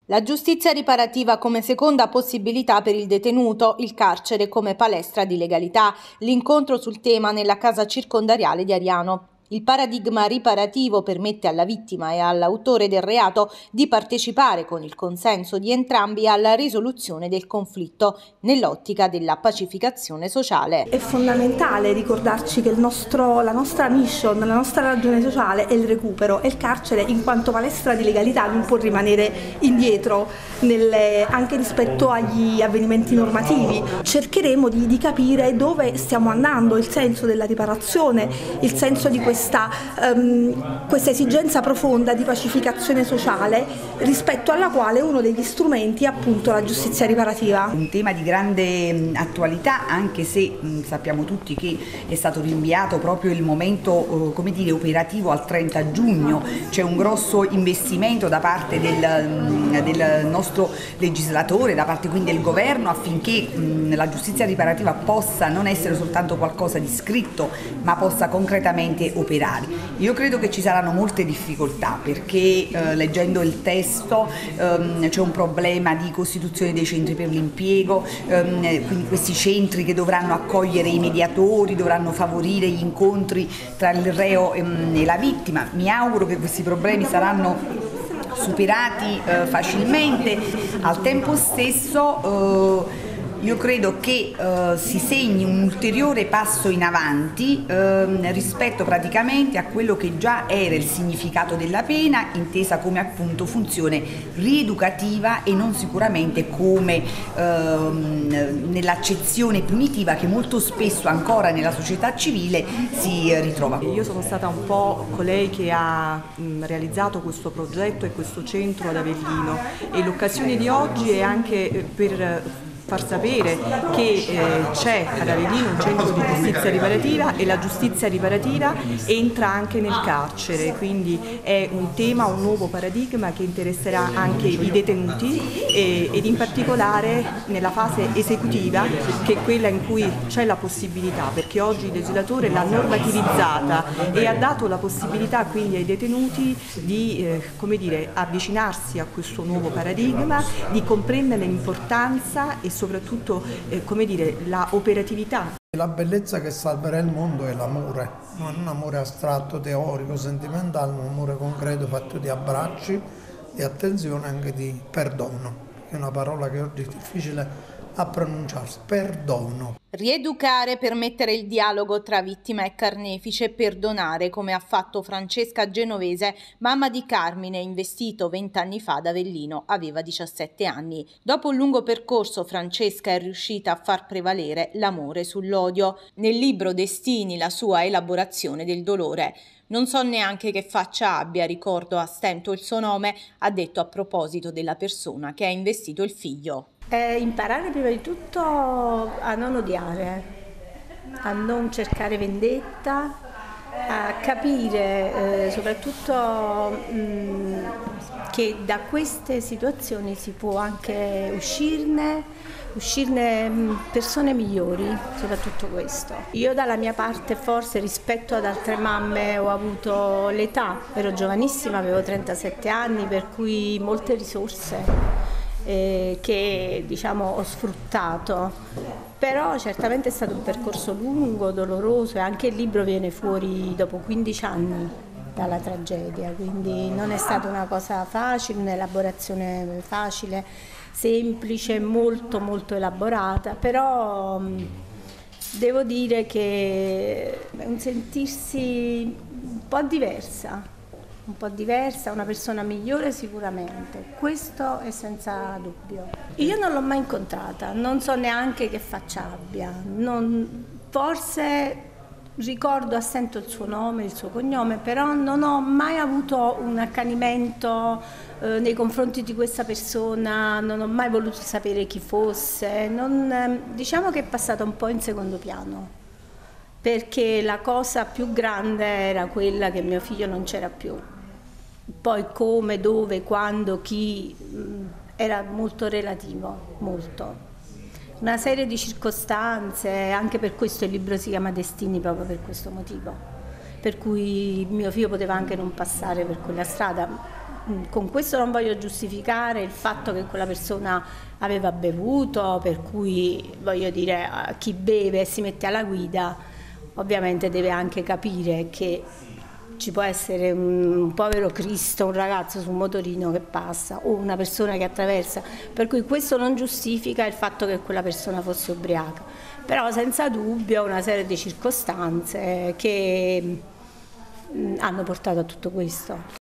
La giustizia riparativa come seconda possibilità per il detenuto, il carcere come palestra di legalità, l'incontro sul tema nella casa circondariale di Ariano. Il paradigma riparativo permette alla vittima e all'autore del reato di partecipare con il consenso di entrambi alla risoluzione del conflitto, nell'ottica della pacificazione sociale. È fondamentale ricordarci che la nostra mission, la nostra ragione sociale è il recupero, e il carcere in quanto palestra di legalità non può rimanere indietro anche rispetto agli avvenimenti normativi. Cercheremo di capire dove stiamo andando, il senso della riparazione, il senso di questa esigenza profonda di pacificazione sociale, rispetto alla quale uno degli strumenti è appunto la giustizia riparativa. Un tema di grande attualità, anche se sappiamo tutti che è stato rinviato proprio il momento operativo al 30 giugno. C'è un grosso investimento da parte del nostro legislatore, da parte quindi del governo, affinché la giustizia riparativa possa non essere soltanto qualcosa di scritto, ma possa concretamente operare. Io credo che ci saranno molte difficoltà, perché leggendo il testo c'è un problema di costituzione dei centri per l'impiego, quindi questi centri che dovranno accogliere i mediatori, dovranno favorire gli incontri tra il reo e la vittima. Mi auguro che questi problemi saranno superati facilmente. Al tempo stesso io credo che si segni un ulteriore passo in avanti rispetto praticamente a quello che già era il significato della pena, intesa come appunto funzione rieducativa e non sicuramente come nell'accezione punitiva che molto spesso ancora nella società civile si ritrova. Io sono stata un po' colei che ha realizzato questo progetto e questo centro ad Avellino, e l'occasione di oggi è anche per far sapere che c'è ad Avellino un centro di giustizia riparativa, e la giustizia riparativa entra anche nel carcere, quindi è un tema, un nuovo paradigma che interesserà anche i detenuti ed in particolare nella fase esecutiva, che è quella in cui c'è la possibilità, perché oggi il legislatore l'ha normativizzata e ha dato la possibilità quindi ai detenuti di avvicinarsi a questo nuovo paradigma, di comprendere l'importanza e soprattutto la operatività. La bellezza che salverà il mondo è l'amore, non un amore astratto, teorico, sentimentale, ma un amore concreto fatto di abbracci, di attenzione, anche di perdono, che è una parola che oggi è difficile a pronunciarsi, perdono. Rieducare, permettere il dialogo tra vittima e carnefice, perdonare, come ha fatto Francesca Genovese, mamma di Carmine, investito 20 anni fa ad Avellino, aveva 17 anni. Dopo un lungo percorso, Francesca è riuscita a far prevalere l'amore sull'odio. Nel libro Destini, la sua elaborazione del dolore. Non so neanche che faccia abbia, ricordo a stento il suo nome, ha detto a proposito della persona che ha investito il figlio. Imparare prima di tutto a non odiare, a non cercare vendetta, a capire soprattutto che da queste situazioni si può anche uscirne persone migliori, soprattutto questo. Io dalla mia parte, forse rispetto ad altre mamme, ho avuto l'età, ero giovanissima, avevo 37 anni, per cui molte risorse che ho sfruttato, però certamente è stato un percorso lungo, doloroso, e anche il libro viene fuori dopo 15 anni dalla tragedia, quindi non è stata una cosa facile, un'elaborazione facile, semplice, molto molto elaborata, però devo dire che è un sentirsi un po' diversa, una persona migliore sicuramente, questo è senza dubbio. Io non l'ho mai incontrata, non so neanche che faccia abbia, forse ricordo a stento il suo nome, il suo cognome, però non ho mai avuto un accanimento nei confronti di questa persona, non ho mai voluto sapere chi fosse, diciamo che è passata un po' in secondo piano, perché la cosa più grande era quella che mio figlio non c'era più. Poi come, dove, quando, chi, era molto relativo, molto. Una serie di circostanze, anche per questo il libro si chiama Destini, proprio per questo motivo. Per cui mio figlio poteva anche non passare per quella strada, Con questo non voglio giustificare il fatto che quella persona aveva bevuto, per cui voglio dire, chi beve e si mette alla guida ovviamente deve anche capire che ci può essere un povero Cristo, un ragazzo su un motorino che passa o una persona che attraversa, per cui questo non giustifica il fatto che quella persona fosse ubriaca, però senza dubbio una serie di circostanze che hanno portato a tutto questo.